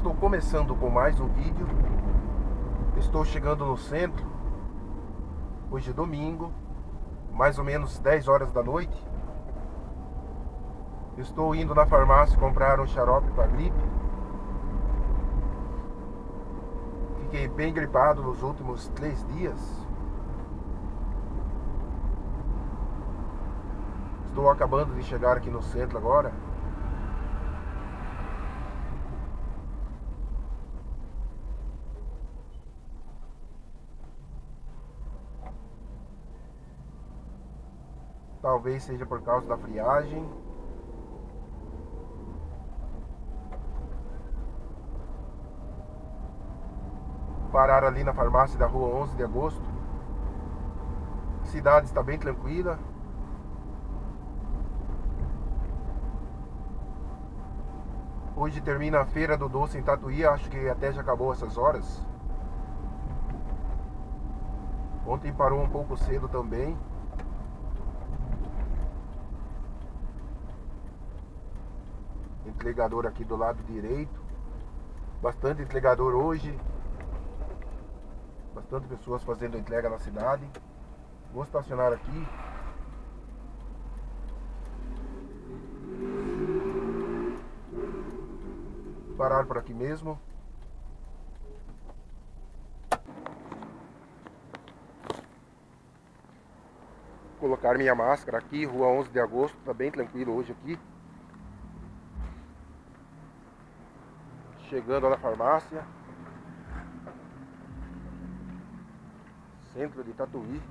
estou começando com mais um vídeo. Estou chegando no centro. Hoje é domingo, mais ou menos 10 horas da noite. Estou indo na farmácia comprar um xarope para gripe. Fiquei bem gripado nos últimos 3 dias. Estou acabando de chegar aqui no centro agora. Talvez seja por causa da friagem. Parar ali na farmácia da rua 11 de agosto. A cidade está bem tranquila. Hoje termina a feira do doce em Tatuí. Acho que até já acabou essas horas. Ontem parou um pouco cedo também. Entregador aqui do lado direito. Bastante entregador hoje. Bastante pessoas fazendo entrega na cidade. Vou estacionar aqui. Parar por aqui mesmo. Colocar minha máscara aqui, rua 11 de agosto. Tá bem tranquilo hoje aqui. Chegando na farmácia. Centro de Tatuí.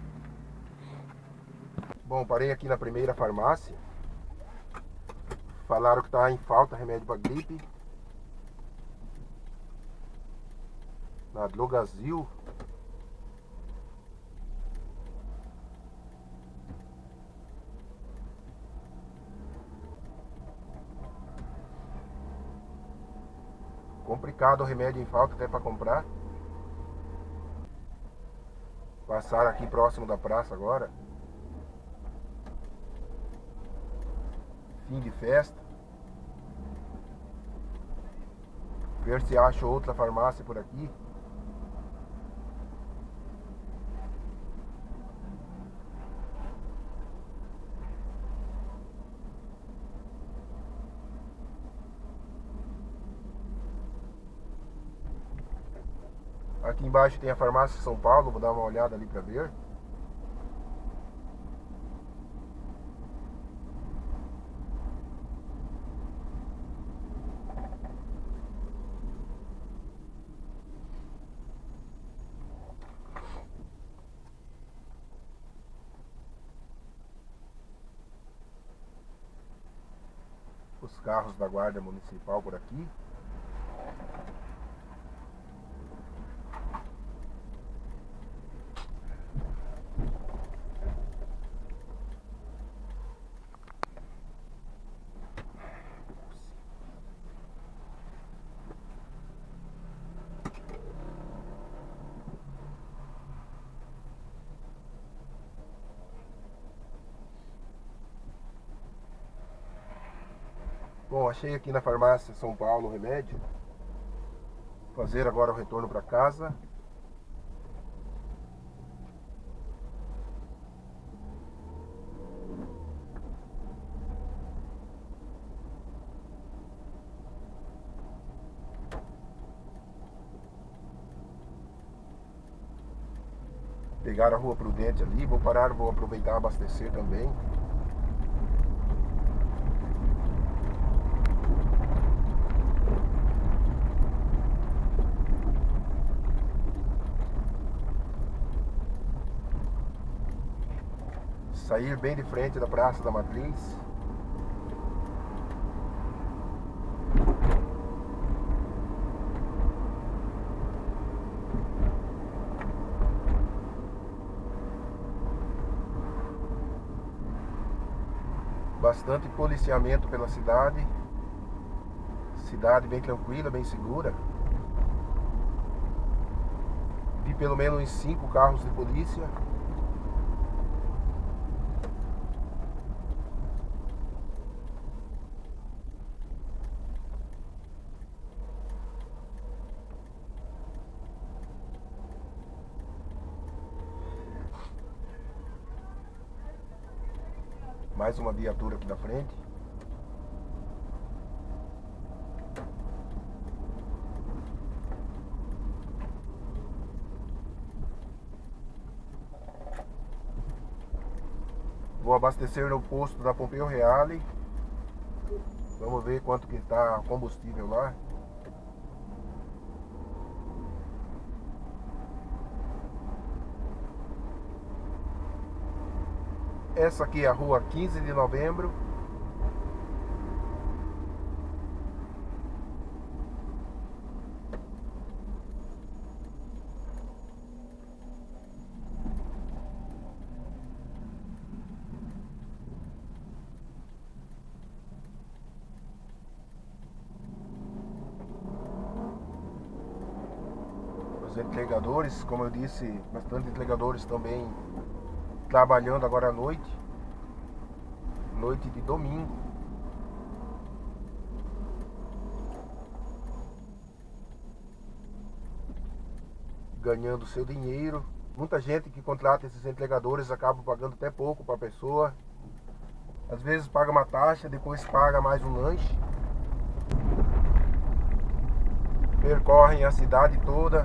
Bom, parei aqui na primeira farmácia. Falaram que tá em falta remédio para gripe. Na Drogazil. Complicado o remédio em falta até para comprar. Passar aqui próximo da praça agora. Fim de festa. Ver se acho outra farmácia por aqui. Aqui embaixo tem a farmácia São Paulo. Vou dar uma olhada ali para ver. Os carros da guarda municipal por aqui. Bom, achei aqui na farmácia São Paulo o remédio. Fazer agora o retorno para casa. Pegar a Rua Prudente ali. Vou parar, vou aproveitar e abastecer também. Sair bem de frente da Praça da Matriz. Bastante policiamento pela cidade. Cidade bem tranquila, bem segura. Vi pelo menos 5 carros de polícia. Mais uma viatura aqui na frente. Vou abastecer no posto da Pompeu Reale. Vamos ver quanto que está o combustível lá. Essa aqui é a rua 15 de novembro. Os entregadores, como eu disse, bastante entregadores também trabalhando agora à noite. Noite de domingo. Ganhando seu dinheiro. Muita gente que contrata esses entregadores acaba pagando até pouco para a pessoa. Às vezes paga uma taxa, depois paga mais um lanche. Percorrem a cidade toda.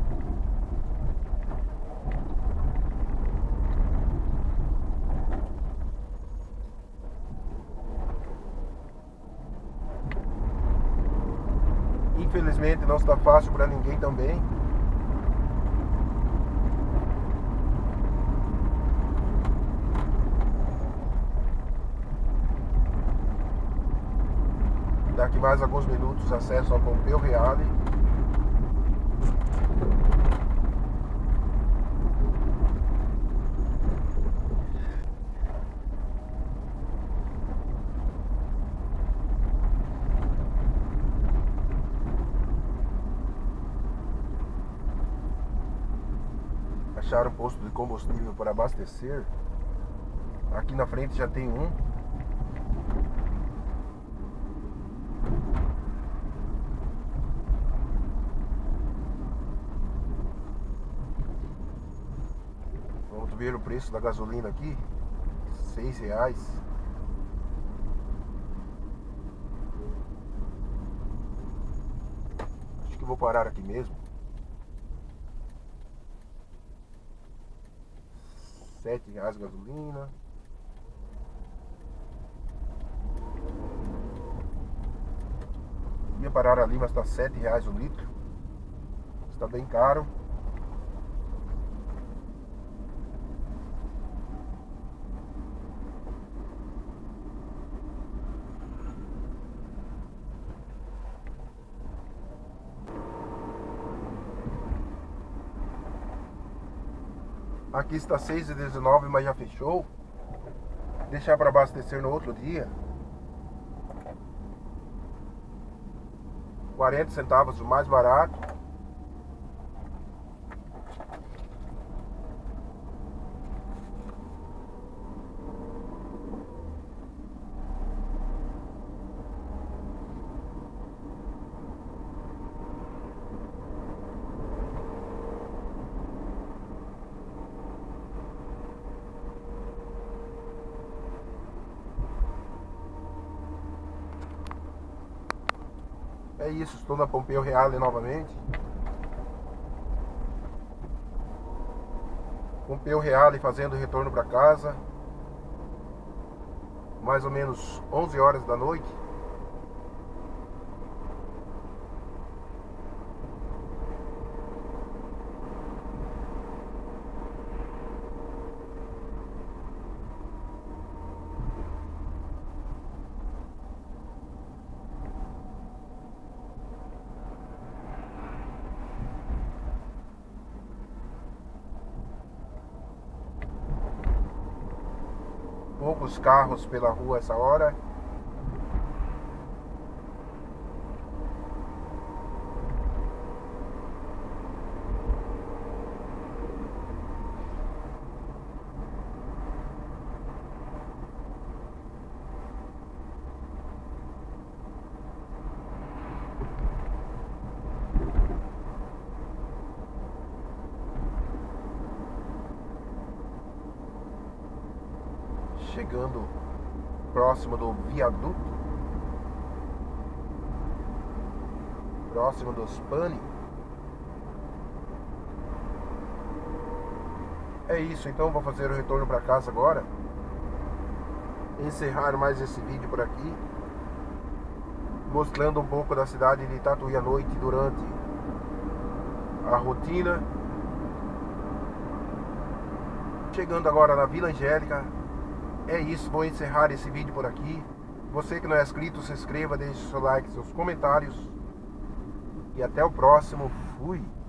Infelizmente não está fácil para ninguém também. Daqui mais alguns minutos acesso ao Pompeu Reale. Achar um posto de combustível para abastecer. Aqui na frente já tem um. Vamos ver o preço da gasolina aqui. R$6. Acho que vou parar aqui mesmo. R$7 gasolina. Ia parar ali, mas está R$7 o litro. Está bem caro. Aqui está 6,19, mas já fechou. Deixar para abastecer no outro dia. 40 centavos o mais barato. É isso, estou na Pompeu Reale novamente. Pompeu Reale fazendo retorno para casa. Mais ou menos 11 horas da noite. Poucos carros pela rua essa hora. Chegando próximo do viaduto, próximo dos Pani. É isso, então vou fazer o retorno para casa agora. Encerrar mais esse vídeo por aqui, mostrando um pouco da cidade de Tatuí à noite durante a rotina. Chegando agora na Vila Angélica. É isso, vou encerrar esse vídeo por aqui. Você que não é inscrito, se inscreva, deixe seu like, seus comentários. E até o próximo. Fui!